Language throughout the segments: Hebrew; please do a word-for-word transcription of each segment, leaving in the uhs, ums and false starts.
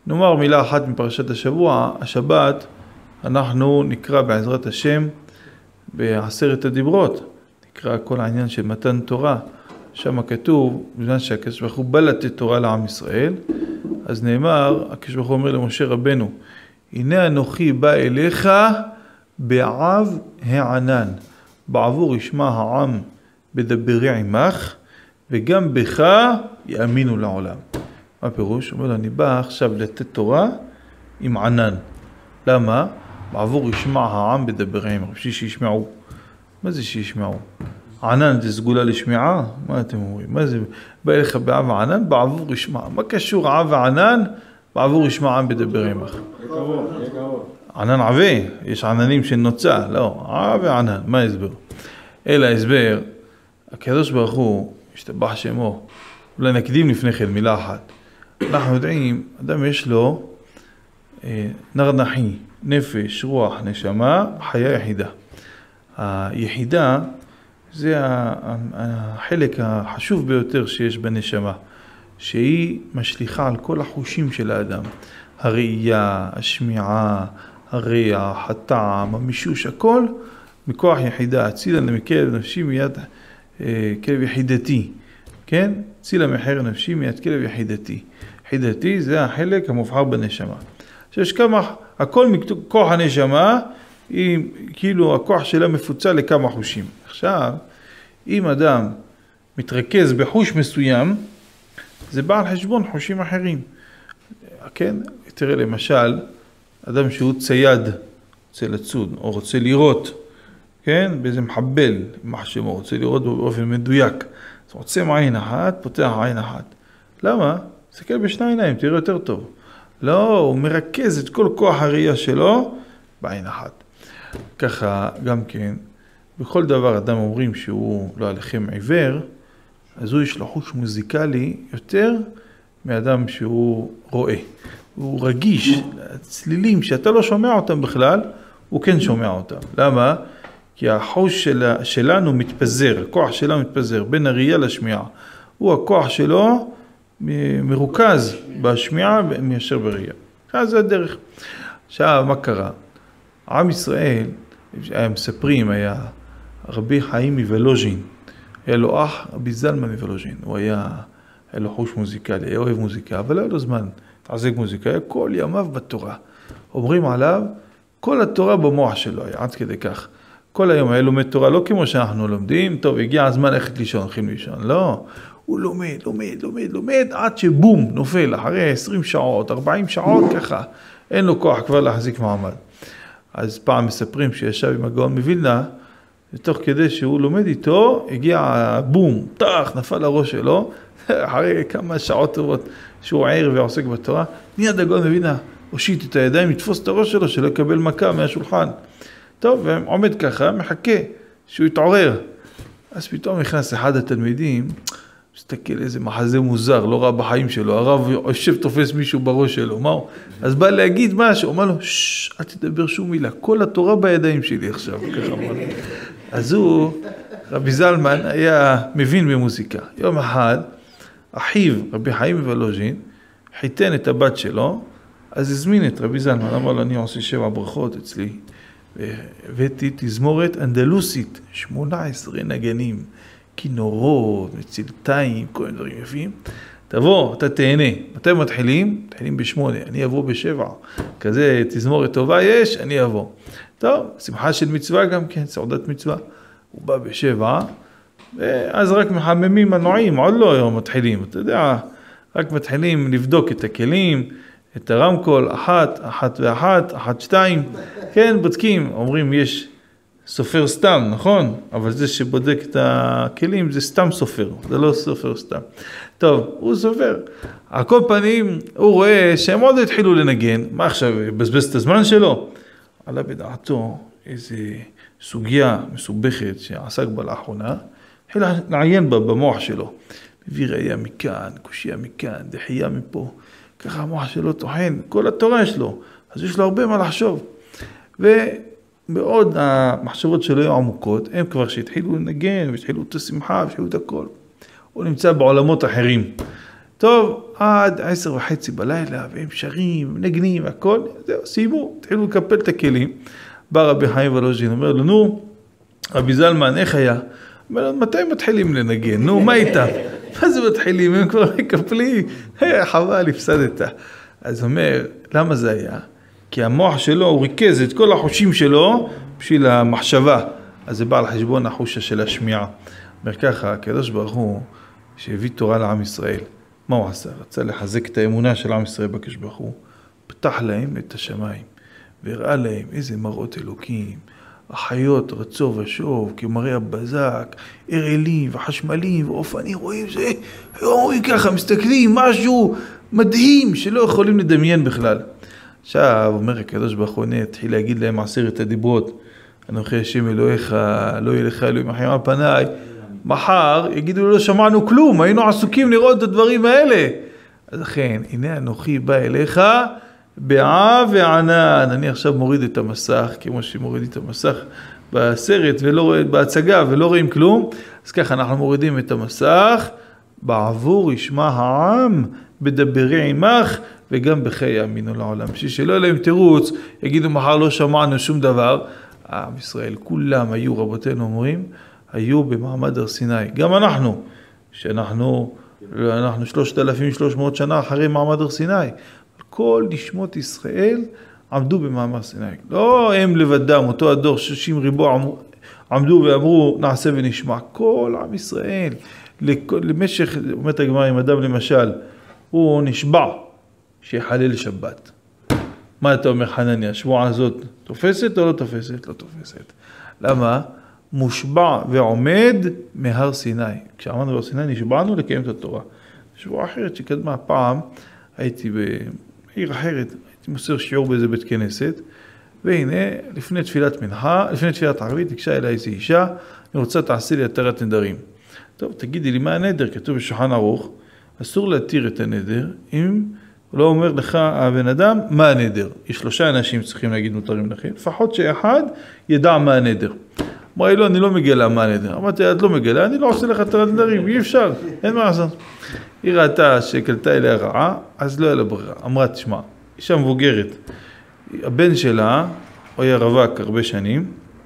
נאמר מילה אחת מפרשת השבוע, השבת, אנחנו נקרא בעזרת השם בעשרת הדיברות, נקרא כל העניין של מתן תורה, שם כתוב, בזמן שהקדוש ברוך הוא בא לתת תורה לעם ישראל, אז נאמר, הקדוש ברוך הוא אומר למשה רבנו, הנה אנוכי בא אליך בעב הענן, בעבור ישמע העם בדברי עמך, וגם בך יאמינו לעולם. מה הפירוש? הוא אומר לו, אני בא עכשיו לתת תורה עם ענן. למה? בעבור ישמע העם בדברי עמך, בשביל שישמעו. מה זה שישמעו? ענן זה סגולה לשמיעה? מה אתם אומרים? מה זה? בא אליך בעב הענן, בעבור ישמע. מה קשור עב הענן? בעבור ישמע העם בדברי עמך. ענן עבה, יש עננים של נוצה, לא, עב וענן, מה ההסבר? אלא ההסבר, הקדוש ברוך הוא, השתבח שמו, אולי נקדים לפני כן מילה אחת. אנחנו יודעים, אדם יש לו אה, נרנחי, נפש, רוח, נשמה, חיה יחידה. היחידה זה החלק החשוב ביותר שיש בנשמה, שהיא משליחה על כל החושים של האדם. הראייה, השמיעה, הריח, הטעם, המישוש, הכל מכוח יחידה. הצילה מקרב נפשי מיד אה, כלב יחידתי. כן? צילה מחר נפשי מיד כלב יחידתי. יחידתי זה החלק המובחר בנשמה. שיש כמה, הכל מכוח הנשמה, היא, כאילו הכוח שלה מפוצל לכמה חושים. עכשיו, אם אדם מתרכז בחוש מסוים, זה בא על חשבון חושים אחרים. כן? תראה למשל, אדם שהוא צייד, רוצה לצוד, או רוצה לראות, כן? באיזה מחבל, מחשמו, רוצה לראות באופן מדויק. אז רוצה מעין אחת, פותח עין אחת. למה? תסתכל בשני עיניים, תראה יותר טוב. לא, הוא מרכז את כל כוח הראייה שלו בעין אחת. ככה גם כן, בכל דבר אדם אומרים שהוא לא עליכם עיוור, אז הוא יש לו חוש מוזיקלי יותר מאדם שהוא רואה. הוא רגיש, הצלילים שאתה לא שומע אותם בכלל, הוא כן שומע אותם. למה? כי החוש של, שלנו מתפזר, הכוח שלנו מתפזר בין הראייה לשמיעה. הוא הכוח שלו מרוכז בשמיעה מאשר בראייה. אז זה הדרך. עכשיו, מה קרה? עם ישראל, הם מספרים, היה רבי חיים מוולוז'ין, היה לו אח, רבי זלמן מוולוז'ין, הוא היה, היה לו חוש מוזיקלי, היה אוהב מוזיקה, אבל היה לו זמן, תעזק מוזיקה, היה כל ימיו בתורה. אומרים עליו, כל התורה במוח שלו היה, עד כדי כך. כל היום היה לומד תורה, לא כמו שאנחנו לומדים, טוב, הגיע הזמן ללכת לישון, הולכים לישון, לא. הוא לומד, לומד, לומד, לומד, עד שבום, נופל, אחרי עשרים שעות, ארבעים שעות, ככה. אין לו כוח כבר להחזיק מעמד. אז פעם מספרים שישב עם הגאון מווילנה, ותוך כדי שהוא לומד איתו, הגיע בום, טח, נפל הראש שלו, אחרי כמה שעות טובות שהוא ער ועוסק בתורה, מיד הגאון מווילנה, הושיט את הידיים, לתפוס את הראש שלו, שלא יקבל מכה מהשולחן. טוב, ועומד ככה, מחכה שהוא יתעורר. אז פתאום נכנס אחד התלמידים, מסתכל איזה מחזה מוזר, לא ראה בחיים שלו, הרב יושב תופס מישהו בראש שלו, מה הוא? אז בא להגיד משהו, הוא אמר לו, ששש, אל תדבר שום מילה, כל התורה בידיים שלי עכשיו, ככה אמר לו. אז הוא, רבי זלמן, היה מבין במוזיקה. יום אחד, אחיו, רבי חיים מוולוז'ין, חיתן את הבת שלו, אז הזמין את רבי זלמן, אמר לו, אני עושה שבע ברכות אצלי, והבאתי תזמורת אנדלוסית, שמונה עשרה נגנים, כינורות, מצלתיים, כל מיני דברים יפים. תבוא, אתה תהנה. מתי מתחילים? מתחילים בשמונה, אני אבוא בשבע. כזה תזמורת טובה יש, אני אבוא. טוב, שמחה של מצווה גם כן, סעודת מצווה. הוא בא בשבע, ואז רק מחממים מנועים, עוד לא היום מתחילים. אתה יודע, רק מתחילים לבדוק את הכלים, את הרמקול, אחת, אחת ואחת, אחת, שתיים. כן, בודקים, אומרים יש סופר סתם, נכון? אבל זה שבודק את הכלים זה סתם סופר, זה לא סופר סתם. טוב, הוא סופר. על כל פנים, הוא רואה שהם עוד התחילו לנגן. מה עכשיו, בזבז את הזמן שלו? עלה בדעתו איזו סוגיה מסובכת שעסק בה לאחרונה, התחיל לעיין בה במוח שלו. מביא ראייה מכאן, קושיה מכאן, דחייה מפה. ככה המוח שלו טוחן, כל התורה יש לו. אז יש לו הרבה מה לחשוב. ו... בעוד המחשבות שלו היו עמוקות, הם כבר שהתחילו לנגן, והתחילו את השמחה, והתחילו את הכל. הוא נמצא בעולמות אחרים. טוב, עד עשר וחצי בלילה, והם שרים, נגנים, הכל, זהו, סיימו, התחילו לקפל את הכלים. בא רבי חיים ולוז'ין, אומר לו, נו, רבי זלמן, איך היה? אומר לו, מתי מתחילים לנגן? נו, מה איתם? מה זה מתחילים? הם כבר מקפלים, חבל, הפסדת. אז אומר, למה זה היה? כי המוח שלו, הוא ריכז את כל החושים שלו בשביל המחשבה. אז זה בא על חשבון החושה של השמיעה. אומר ככה, הקדוש ברוך הוא, שהביא תורה לעם ישראל, מה הוא עשה? רצה לחזק את האמונה של עם ישראל בקדוש ברוך הוא. פתח להם את השמיים, והראה להם איזה מראות אלוקים. החיות רצו ושוב, כמראה הבזק, ערלים וחשמלים ואופנים, רואים זה, רואים ככה, מסתכלים, משהו מדהים שלא יכולים לדמיין בכלל. עכשיו, אומר הקדוש ברוך הוא, התחיל להגיד להם עשרת הדיברות, אנוכי השם אלוהיך, לא יהיה לך אלוהים אחרים על פניי. מחר יגידו לו, לא שמענו כלום, היינו עסוקים לראות את הדברים האלה. אז לכן, הנה אנוכי בא אליך, בעב וענן. אני עכשיו מוריד את המסך, כמו שמוריד את המסך בסרט ולא רואה, בהצגה ולא רואים כלום. אז ככה אנחנו מורידים את המסך, בעבור ישמע העם, בדברי עמך, וגם בחיי יאמינו לעולם. בשביל שלא יהיה להם תירוץ, יגידו מחר לא שמענו שום דבר. עם ישראל, כולם היו, רבותינו אומרים, היו במעמד הר סיני. גם אנחנו, שאנחנו אנחנו שלושת אלפים ושלוש מאות שנה אחרי מעמד הר סיני. כל נשמות ישראל עמדו במעמד הר סיני. לא הם לבדם, אותו הדור, שישים ריבוע עמדו ואמרו נעשה ונשמע. כל עם ישראל, למשך, אומרת הגמרא עם אדם למשל, הוא נשבע שיחלל שבת. מה אתה אומר חנניה? השבועה הזאת תופסת או לא תופסת? לא תופסת. למה? מושבע ועומד מהר סיני. כשעמדנו בהר סיני נשבענו לקיים את התורה. שבועה אחרת שקדמה פעם, הייתי בעיר אחרת, הייתי מוסר שיעור באיזה בית כנסת, והנה לפני תפילת מנחה, לפני תפילת ערבית, ניגשה אליי איזו אישה, אני רוצה תעשי לי התרת נדרים. טוב, תגידי לי מה הנדר? כתוב בשולחן ערוך, אסור להתיר את הנדר, אם לא אומר לך הבן אדם מה הנדר. יש שלושה אנשים צריכים להגיד מותרים לכם, לפחות שאחד ידע מה הנדר. אמרה לי לא, אני לא מגלה מה הנדר. אמרתי, את לא מגלה, אני לא עושה לך התרת נדרים, אי אפשר, אין מה לעשות. היא ראתה שקלטה אליה רעה, אז לא היה לה ברירה. אמרה, תשמע, אישה מבוגרת, הבן שלה, הוא היה רווק הרבה שנים,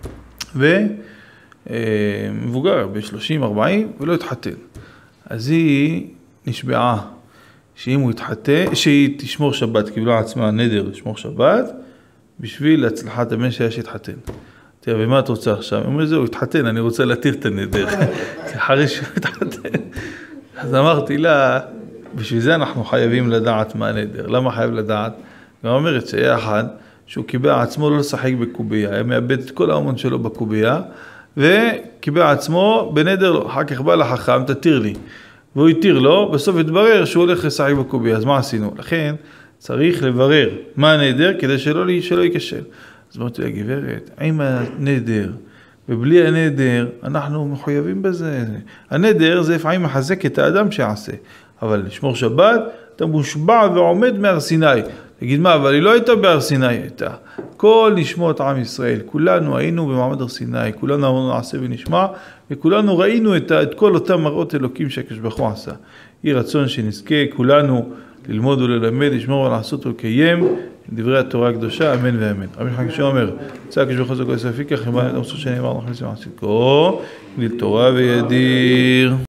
ומבוגר ב-שלושים ארבעים, ולא התחתן. אז היא נשבעה שאם הוא יתחתן, שהיא תשמור שבת, קיבלה עצמה נדר לשמור שבת, בשביל הצלחת הבן שלה שהתחתן. תראה, ומה את רוצה עכשיו? היא אומרת, זהו, הוא התחתן, אני רוצה להתיר את הנדר. אחרי שהוא התחתן. אז אמרתי לה, בשביל זה אנחנו חייבים לדעת מה הנדר. למה חייב לדעת? היא אומרת שהיה אחד, שהוא קיבע עצמו לא לשחק בקובייה, היה מאבד את כל האמון שלו בקובייה, וקיבע עצמו בנדר, אחר כך בא לחכם, תתיר לי. והוא התיר לו, בסוף התברר שהוא הולך לשחק בקובייה, אז מה עשינו? לכן צריך לברר מה הנדר, כדי שלא, שלא ייכשל. אז אמרתי לה, גברת, עם הנדר, ובלי הנדר, אנחנו מחויבים בזה. הנדר זה לפעמים מחזק את האדם שיעשה. אבל לשמור שבת, אתה מושבע ועומד מהר סיני. תגיד מה, אבל היא לא הייתה בהר סיני, הייתה. כל נשמות עם ישראל, כולנו היינו במעמד הר סיני, כולנו אמרנו נעשה ונשמע, וכולנו ראינו את, את כל אותם מראות אלוקים שהקדוש ברוך הוא עשה. יהי רצון שנזכה כולנו ללמוד וללמד, לשמור ולעשות ולקיים דברי התורה הקדושה, אמן ואמן. רבי חיים שאומר, צא הקדוש ברוך הוא זכו יספיקה, חיבה נמסור שנאמר, נכניס למעשית כה, גליל תורה וידיר.